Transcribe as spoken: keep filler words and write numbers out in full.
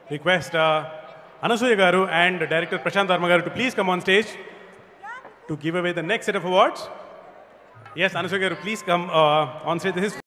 request uh, Anasuya Garu and Director Prashant Dharma Garu to please come on stage to give away the next set of awards. Yes, Anasuya Garu, please come uh, on stage. This is